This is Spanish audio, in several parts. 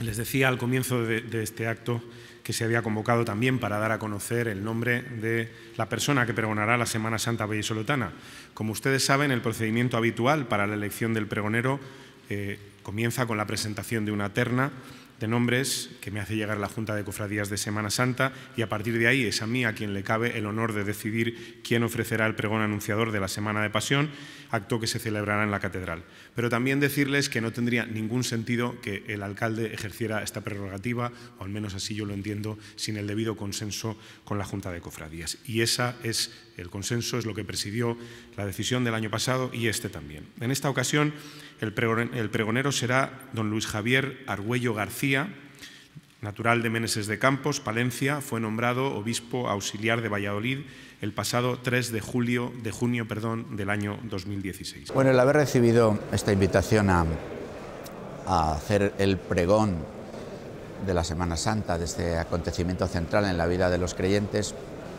Les decía al comienzo de este acto que se había convocado también para dar a conocer el nombre de la persona que pregonará la Semana Santa vallisoletana. Como ustedes saben, el procedimiento habitual para la elección del pregonero comienza con la presentación de una terna de nombres que me hace llegar la Junta de Cofradías de Semana Santa, y a partir de ahí es a mí a quien le cabe el honor de decidir quién ofrecerá el pregón anunciador de la Semana de Pasión, acto que se celebrará en la Catedral. Pero también decirles que no tendría ningún sentido que el alcalde ejerciera esta prerrogativa, o al menos así yo lo entiendo, sin el debido consenso con la Junta de Cofradías. Y el consenso es lo que presidió la decisión del año pasado y este también. En esta ocasión, el pregonero será don Luis Javier Argüello García, natural de Meneses de Campos, Palencia. Fue nombrado obispo auxiliar de Valladolid el pasado 3 de junio del año 2016. Bueno, el haber recibido esta invitación a hacer el pregón de la Semana Santa, de este acontecimiento central en la vida de los creyentes,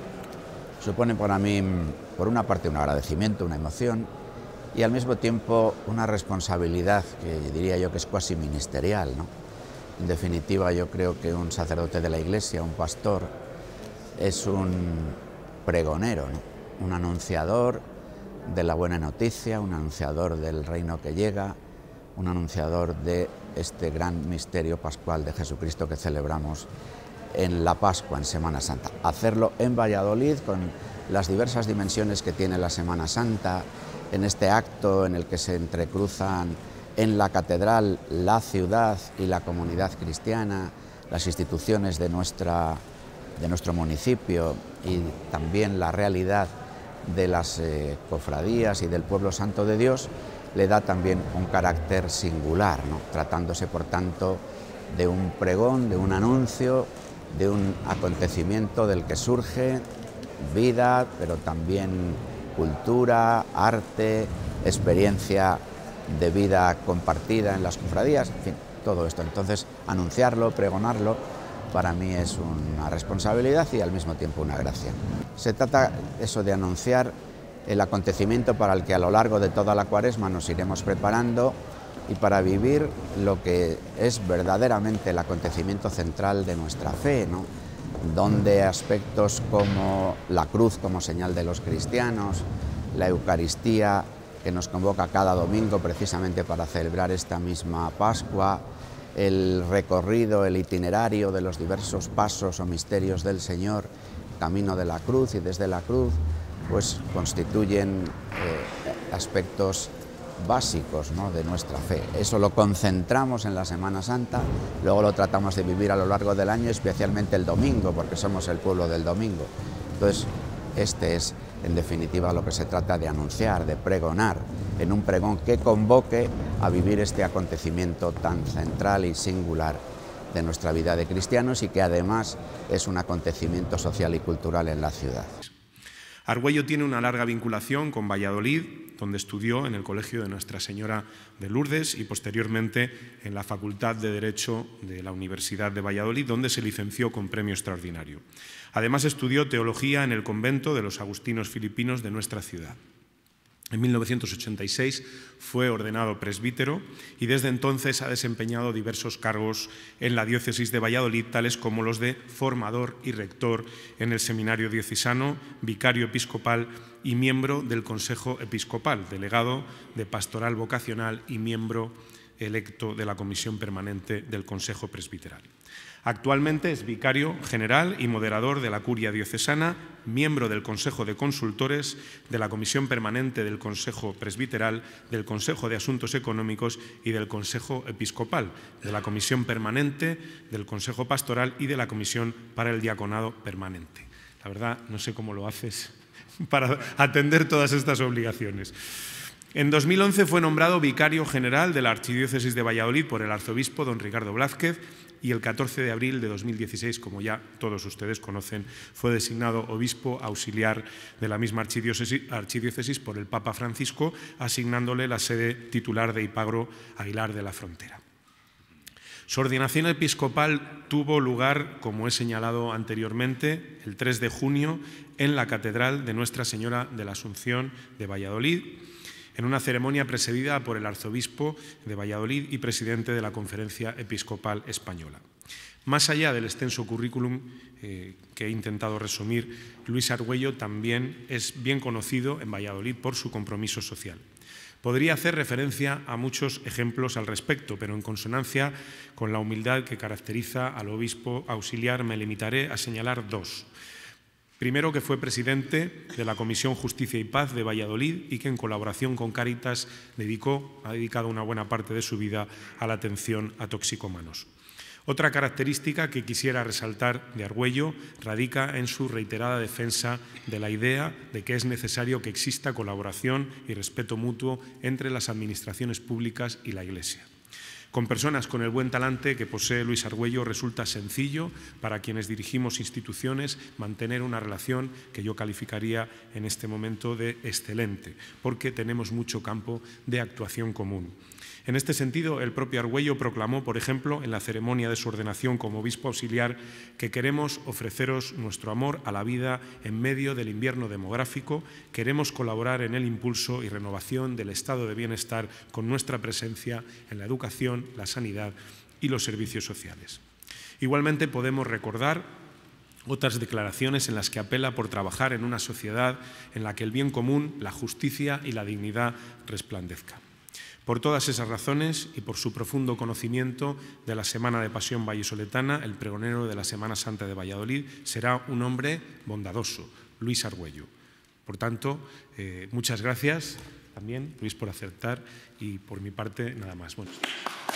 supone para mí, por una parte, un agradecimiento, una emoción, y al mismo tiempo una responsabilidad que diría yo que es cuasi ministerial, ¿no? En definitiva, yo creo que un sacerdote de la Iglesia, un pastor, es un pregonero, ¿no? Un anunciador de la buena noticia, un anunciador del reino que llega, un anunciador de este gran misterio pascual de Jesucristo que celebramos en la Pascua, en Semana Santa. Hacerlo en Valladolid con las diversas dimensiones que tiene la Semana Santa, en este acto en el que se entrecruzan en la catedral la ciudad y la comunidad cristiana, las instituciones de nuestro municipio y también la realidad de las cofradías y del pueblo santo de Dios, le da también un carácter singular, ¿no? Tratándose, por tanto, de un pregón, de un anuncio, de un acontecimiento del que surge vida, pero también cultura, arte, experiencia de vida compartida en las cofradías, en fin, todo esto. Entonces, anunciarlo, pregonarlo, para mí es una responsabilidad y al mismo tiempo una gracia. Se trata eso de anunciar el acontecimiento para el que a lo largo de toda la Cuaresma nos iremos preparando y para vivir lo que es verdaderamente el acontecimiento central de nuestra fe, ¿no? Donde aspectos como la cruz como señal de los cristianos, la Eucaristía que nos convoca cada domingo precisamente para celebrar esta misma Pascua, el recorrido, el itinerario de los diversos pasos o misterios del Señor, camino de la cruz y desde la cruz, pues constituyen aspectos básicos, ¿no?, de nuestra fe. Eso lo concentramos en la Semana Santa, luego lo tratamos de vivir a lo largo del año, especialmente el domingo, porque somos el pueblo del domingo. Entonces, este es, en definitiva, lo que se trata de anunciar, de pregonar, en un pregón que convoque a vivir este acontecimiento tan central y singular de nuestra vida de cristianos y que además es un acontecimiento social y cultural en la ciudad. Argüello tiene una larga vinculación con Valladolid, donde estudió en el Colegio de Nuestra Señora de Lourdes y posteriormente en la Facultad de Derecho de la Universidad de Valladolid, donde se licenció con premio extraordinario. Además, estudió teología en el convento de los agustinos filipinos de nuestra ciudad. En 1986 fue ordenado presbítero y desde entonces ha desempeñado diversos cargos en la diócesis de Valladolid, tales como los de formador y rector en el seminario diocesano, vicario episcopal y miembro del Consejo Episcopal, delegado de Pastoral Vocacional y miembro electo de la Comisión Permanente del Consejo Presbiteral. Actualmente es vicario general y moderador de la Curia Diocesana, miembro del Consejo de Consultores, de la Comisión Permanente del Consejo Presbiteral, del Consejo de Asuntos Económicos y del Consejo Episcopal, de la Comisión Permanente, del Consejo Pastoral y de la Comisión para el Diaconado Permanente. La verdad, no sé cómo lo haces para atender todas estas obligaciones. En 2011 fue nombrado vicario general de la Archidiócesis de Valladolid por el arzobispo don Ricardo Blázquez y el 14 de abril de 2016, como ya todos ustedes conocen, fue designado obispo auxiliar de la misma archidiócesis por el Papa Francisco, asignándole la sede titular de Ipagro Aguilar de la Frontera. Su ordenación episcopal tuvo lugar, como he señalado anteriormente, el 3 de junio en la Catedral de Nuestra Señora de la Asunción de Valladolid, en una ceremonia presidida por el arzobispo de Valladolid y presidente de la Conferencia Episcopal Española. Más allá del extenso currículum que he intentado resumir, Luis Argüello también es bien conocido en Valladolid por su compromiso social. Podría hacer referencia a muchos ejemplos al respecto, pero en consonancia con la humildad que caracteriza al obispo auxiliar me limitaré a señalar dos. Primero, que fue presidente de la Comisión Justicia y Paz de Valladolid y que en colaboración con Cáritas ha dedicado una buena parte de su vida a la atención a toxicómanos. Otra característica que quisiera resaltar de Argüello radica en su reiterada defensa de la idea de que es necesario que exista colaboración y respeto mutuo entre las administraciones públicas y la Iglesia. Con personas con el buen talante que posee Luis Argüello resulta sencillo para quienes dirigimos instituciones mantener una relación que yo calificaría en este momento de excelente, porque tenemos mucho campo de actuación común. En este sentido, el propio Argüello proclamó, por ejemplo, en la ceremonia de su ordenación como obispo auxiliar, que queremos ofreceros nuestro amor a la vida en medio del invierno demográfico, queremos colaborar en el impulso y renovación del estado de bienestar con nuestra presencia en la educación, la sanidad y los servicios sociales. Igualmente podemos recordar otras declaraciones en las que apela por trabajar en una sociedad en la que el bien común, la justicia y la dignidad resplandezcan. Por todas esas razones y por su profundo conocimiento de la Semana de Pasión vallisoletana, el pregonero de la Semana Santa de Valladolid será un hombre bondadoso, Luis Argüello. Por tanto, muchas gracias también, Luis, por acertar y por mi parte nada más. Buenas noches.